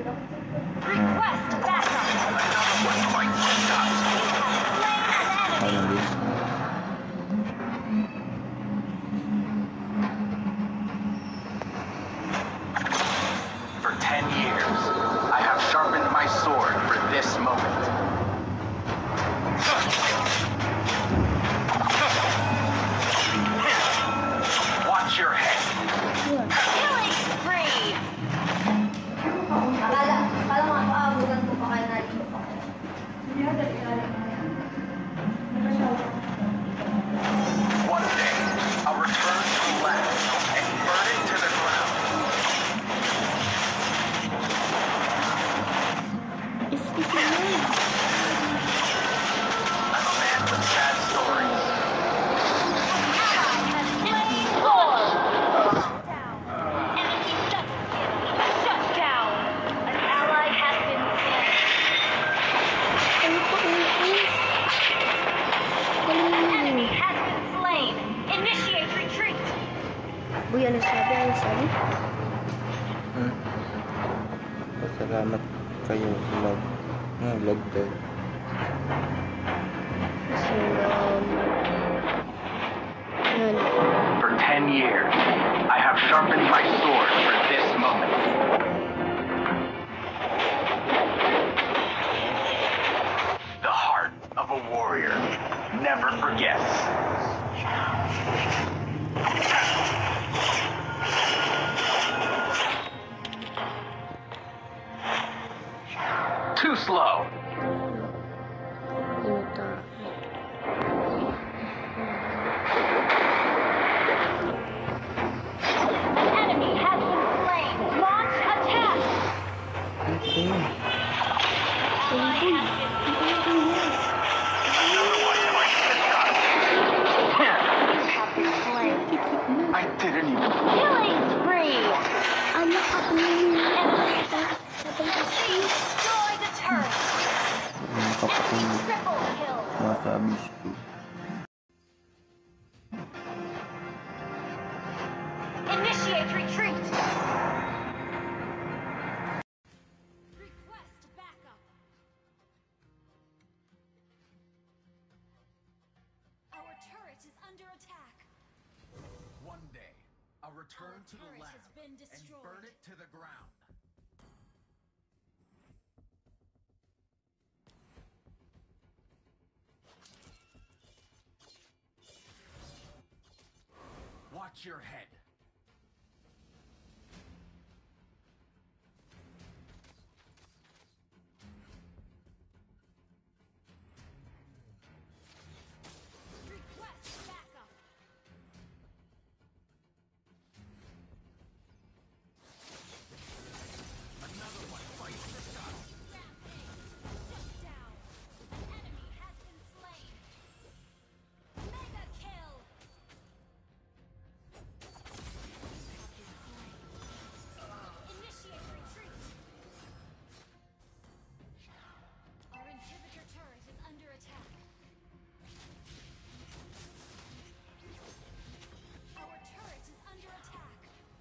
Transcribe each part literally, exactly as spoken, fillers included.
Request backup. Another one bites the dust. We have slain an enemy. For ten years, I have sharpened my sword for this moment. Watch your head. Killing spree. Akala, akala mo ako aabutan ko pa kaya nalito pa kaya. Hindi ako dali-dali pa kaya. One day, I'll return to the land and burn it to the ground. It's it's annoying. I'm a man with sad stories. Ally has slain Thor. Down. Enemy double kill. Shut down. An ally has been slain. Ano pa ulit? Enemy has been slain. Initiate retreat. Uy, ano sabi? Ano sabi? Hmm. Pasalamat kayo, vlog. Nga, vlog tayo. Salamat. Yan. For ten years, I have sharpened my sword for this moment. The heart of a warrior never forgets. Too slow. Ano to? An enemy has been slain. Launch attack. Okay. Ally has been Another one bites the dust. have been slain. I didn't even. Killing spree. Ano ka ulit? Enemy attack. Destroy the turret. Ano ka pa kung Triple kill. masabi siya? Initiate retreat. Request backup. Our turret is under attack. One day, I'll return Our to the turret lab has been and destroyed. burn it to the ground. Watch your head. Request backup. Another one bites the dust. Rampage. Shut down. An enemy has been slain. Mega kill. Have been slain. Initiate retreat. Our inhibitor turret is under attack. Our turret is under attack.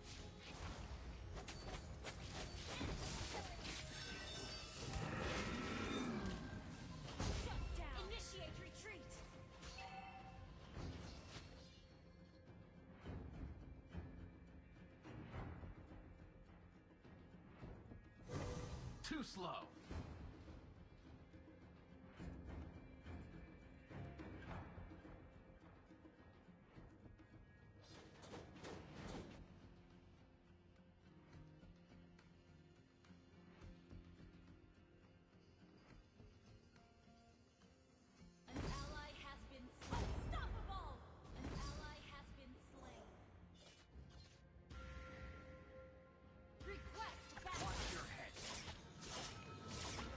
Shut down. Initiate retreat. Too slow. An ally has been unstoppable. An ally has been slain. Request backup. Watch your head.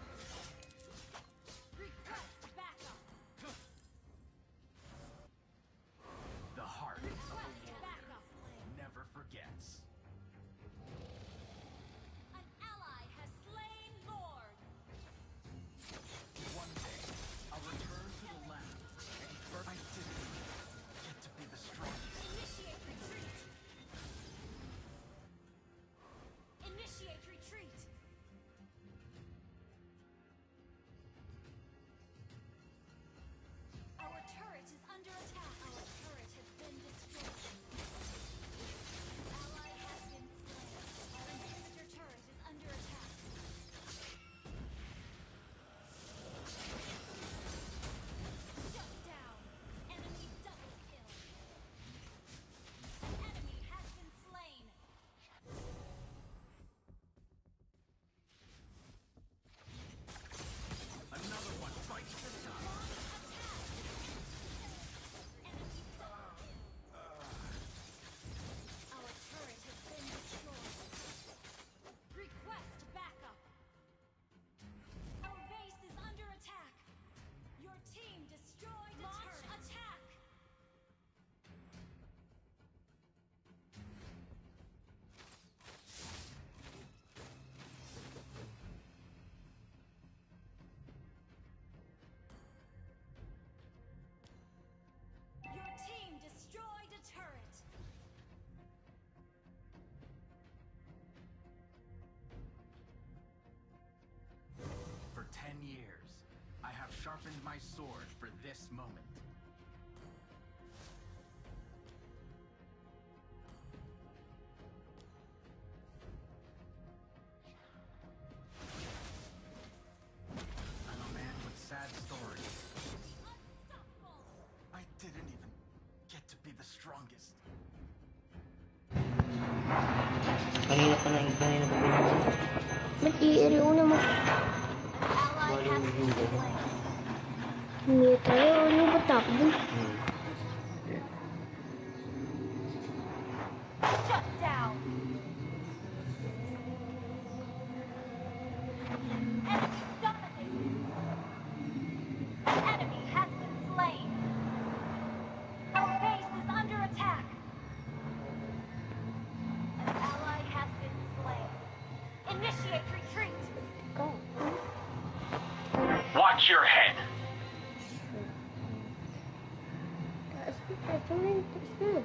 sharpened my sword for this moment. I'm a man with sad stories. I didn't even get to be the strongest. Kanina pa na kanina pa pinag- Ba't i-area una mo? Ally has been slain. Hindi tayo. Ano ba takbo? Hmm. Shut down. Enemy dominated. An enemy has been slain. Our base is under attack. An ally has been slain. Initiate retreat. Go. Watch your head. Taas na, taas na, taas na.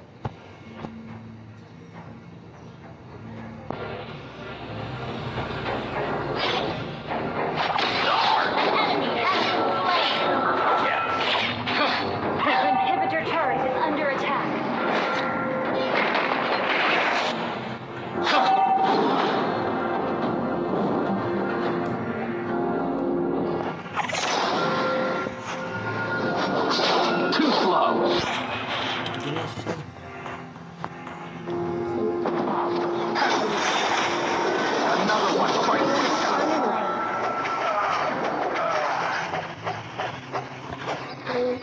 Enemy has been slain. Our inhibitor turret is under attack. Too slow. Hindi na siya. Another one fights this time. Ayun.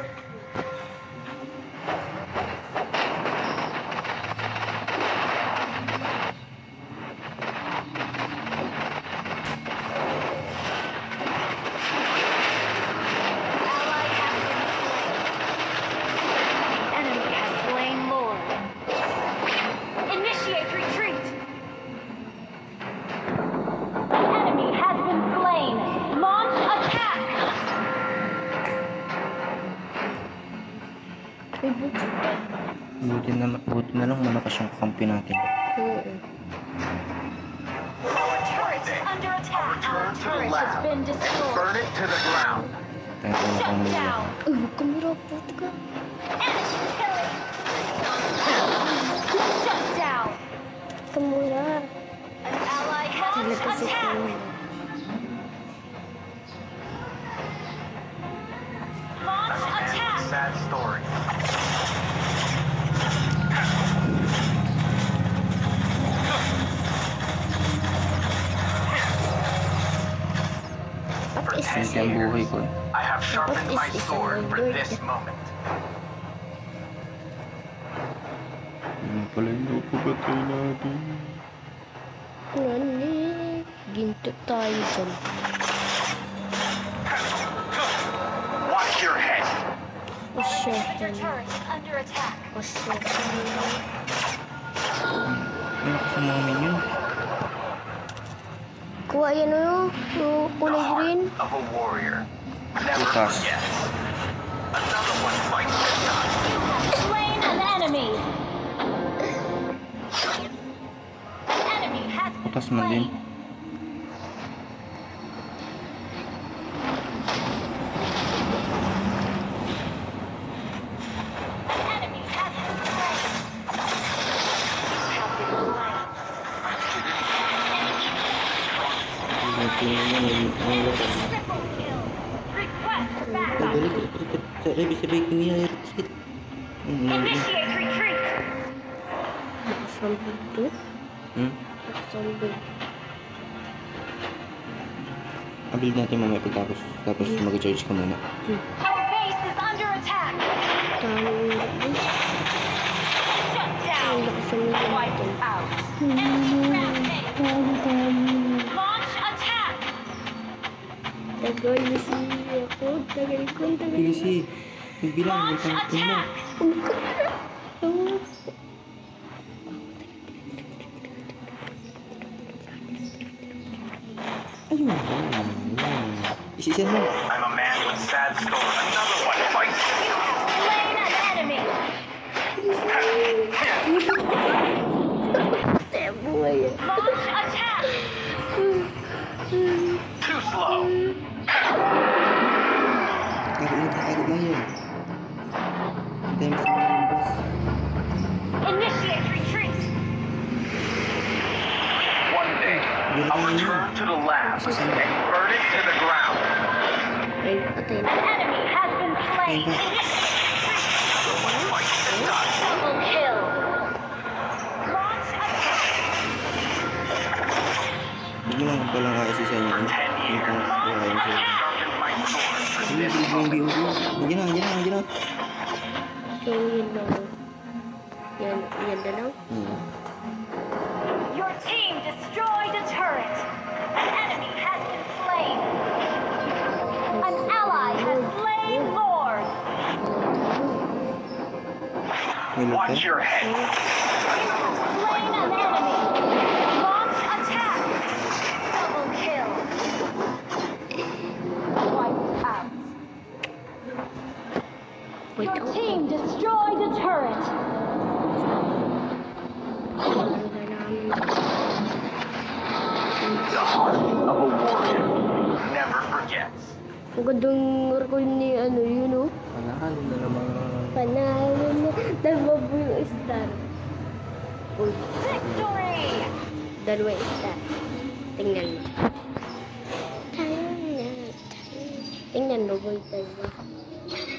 Ally has been slain. Enemy has slain Lord. Initiate retreat. Enemy has been slain. Launch attack. May boots. Buti na, buti na lang malakas yung kakampi natin. Oo. Our turret is under attack. Our turret has been destroyed. Burn it to the ground. Tayo ko na Shut kung nila. down. Uy, huwag ka mura po. Taka. Enemy killing. Shut down. Huwag ka mura. An ally has Talaga si attack. Kuya. Launch attack. Sad story. For What is ten this? Hindi ang buhay ko eh. I have sharpened What my is this, sword my for lord? this moment. Yun pala yung napapatay natin. Nani? Ginto tayo dyan. Watch your head. O siya. Inhibitor turret is under attack. O siya. Ano ko sa mga minion? Kuha yan o. Yung The kulay heart green. of a warrior. Never Bukas. forget. Another one fights this time. Slain an enemy. An enemy has been Bukas man din. slain. An enemy has been slain. Have been slain. Ito yung mga Triple kill. Request backup. Balik, retreat. Sabi sabay ko niya, retreat. Initiate retreat. Nakasambog to. Hmm? Nakasambog. Abil natin mamaya pagtapos. Tapos mag-charge ka muna. Our base is under attack. Tama yung laki. Shut Ay, down. nakasambog Wipe natin. out. Enemy rampage. Tama, tama. Launch attack. Tagal na si ako. Tagal ko. Tagal Sige, na. si. Nagbilang. May Launch tangkong mo. attack. Oh. Ayun. Ayun. Isisan mo. I'm a man with sad story. Another one fights. Slain an enemy. Eh, buhay yan. Launch attack. Too slow. the lab and burn it to the ground. Ay, patay na. An enemy has been slain. No one fights this time. Double kill. Launch attack. Hindi lang pala kaya si Senyo. For ten Hindi years, ko I kaya siya. have sharpened my sword for Hindi, this hindi, hindi, hindi. Hindi na, hindi na, hindi na. So, yun lang. Yan, yan na lang. Hmm. Your team destroyed a turret. An enemy has been slain. An ally has slain Lord. Nilot ka? Watch your head. Slain an enemy. Launch attack. Double kill. Wiped out. Wait, Your ako. team destroyed a turret. Ano na namin? The heart of a warrior never forgets. Ang gandang recall ni ano, yun o. Panalo na naman. Panalo na. Dalawa po yung star. Uy, Victory. dalawa yung star. Tingnan mo. Tingnan mo. Tingnan mo, boy, dalawa.